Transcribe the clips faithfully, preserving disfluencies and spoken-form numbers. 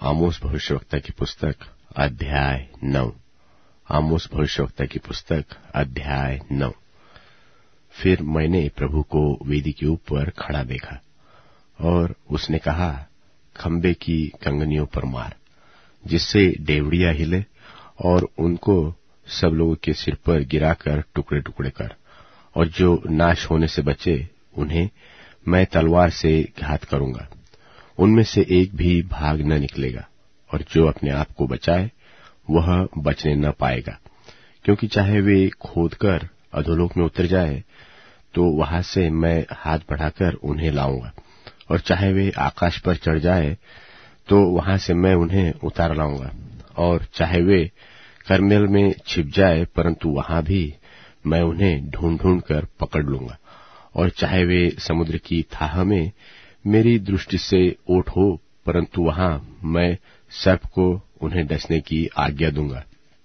आमोस भविष्यवक्ता की पुस्तक अध्याय नौ। आमोस भविष्यवक्ता की पुस्तक अध्याय नौ। फिर मैंने प्रभु को वेदी के ऊपर खड़ा देखा और उसने कहा, खंबे की कंगनियों पर मार, जिससे डेवड़ियां हिले और उनको सब लोगों के सिर पर गिराकर टुकड़े टुकड़े कर, और जो नाश होने से बचे उन्हें मैं तलवार से घात करूंगा। उनमें से एक भी भाग न निकलेगा, और जो अपने आप को बचाए वह बचने न पाएगा, क्योंकि चाहे वे खोदकर अधोलोक में उतर जाए तो वहां से मैं हाथ बढ़ाकर उन्हें लाऊंगा, और चाहे वे आकाश पर चढ़ जाए तो वहां से मैं उन्हें उतार लाऊंगा, और चाहे वे करमेल में छिप जाए परंतु वहां भी मैं उन्हें ढूंढ ढूंढ कर पकड़ लूंगा, और चाहे वे समुद्र की थाह में मेरी दृष्टि से ओट हो परंतु वहां मैं सर्प को उन्हें डसने की आज्ञा दूंगा,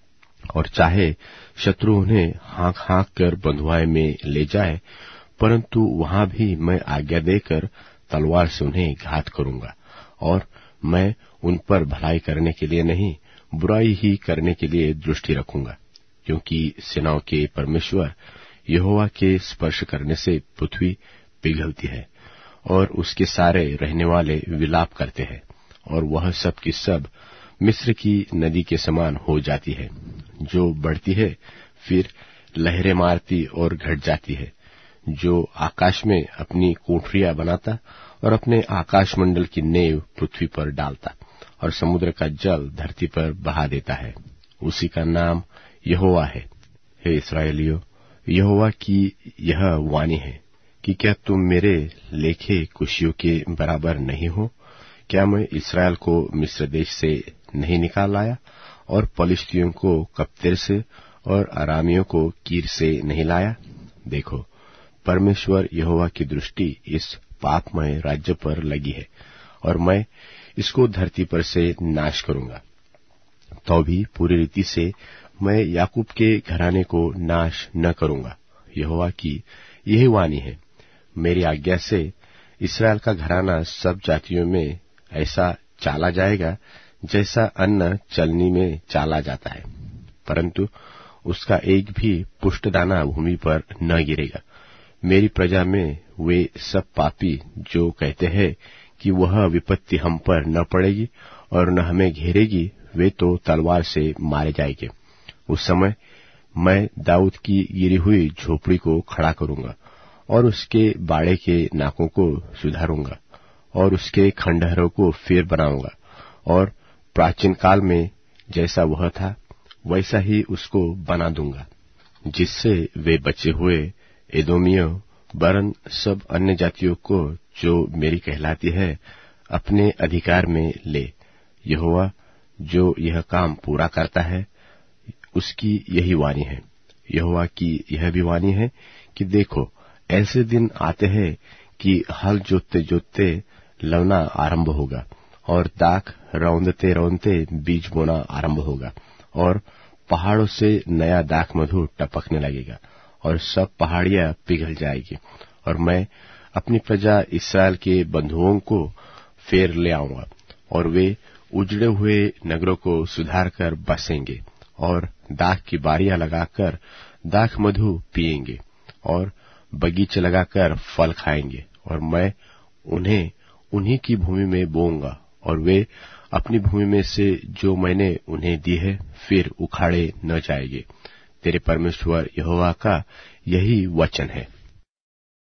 और चाहे शत्रु उन्हें हाँक हाँक कर बंधुआई में ले जाए परंतु वहां भी मैं आज्ञा देकर तलवार से उन्हें घात करूंगा, और मैं उन पर भलाई करने के लिए नहीं बुराई ही करने के लिए दृष्टि रखूंगा, क्योंकि सेनाओं के परमेश्वर यहोवा के स्पर्श करने से पृथ्वी पिघलती है और उसके सारे रहने वाले विलाप करते हैं, और वह सब की सब मिस्र की नदी के समान हो जाती है, जो बढ़ती है फिर लहरें मारती और घट जाती है, जो आकाश में अपनी कोठरियां बनाता और अपने आकाश मंडल की नेव पृथ्वी पर डालता और समुद्र का जल धरती पर बहा देता है। उसी का नाम यहोवा है। हे इस्राएलियों, यहोवा की यह वाणी है कि क्या तुम मेरे लेखे कुशियों के बराबर नहीं हो? क्या मैं इस्राएल को मिस्र देश से नहीं निकाल लाया, और पलिश्तियों को कप्तेर से और अरामियों को कीर से नहीं लाया? देखो, परमेश्वर यहोवा की दृष्टि इस पापमय राज्य पर लगी है, और मैं इसको धरती पर से नाश करूंगा। तो भी पूरी रीति से मैं याकूब के घराने को नाश न करूंगा। यहोवा की यही वाणी है, मेरी आज्ञा से इस्राएल का घराना सब जातियों में ऐसा चाला जाएगा जैसा अन्न चलनी में चाला जाता है, परंतु उसका एक भी पुष्ट दाना भूमि पर न गिरेगा। मेरी प्रजा में वे सब पापी जो कहते हैं कि वह विपत्ति हम पर न पड़ेगी और न हमें घेरेगी, वे तो तलवार से मारे जाएंगे। उस समय मैं दाऊद की गिरी हुई झोपड़ी को खड़ा करूंगा और उसके बाड़े के नाकों को सुधारूंगा और उसके खंडहरों को फिर बनाऊंगा, और प्राचीन काल में जैसा वह था वैसा ही उसको बना दूंगा, जिससे वे बचे हुए एदोमियों वरन सब अन्य जातियों को जो मेरी कहलाती है अपने अधिकार में ले। यहोवा जो यह काम पूरा करता है उसकी यही वाणी है। यहोवा की यह भी वाणी है कि देखो, ऐसे दिन आते हैं कि हल जोतते जोतते लवना आरंभ होगा, और दाख रौंदते रौंदते बीज बोना आरंभ होगा, और पहाड़ों से नया दाख मधु टपकने लगेगा, और सब पहाड़ियां पिघल जाएगी, और मैं अपनी प्रजा इस्राएल के बंधुओं को फेर ले आऊंगा, और वे उजड़े हुए नगरों को सुधार कर बसेंगे, और दाख की बारियां लगाकर दाख मधु पिएंगे, और बगीचे लगाकर फल खाएंगे, और मैं उन्हें उन्हीं की भूमि में बोऊंगा, और वे अपनी भूमि में से जो मैंने उन्हें दी है फिर उखाड़े न जाएंगे। तेरे परमेश्वर यहोवा का यही वचन है।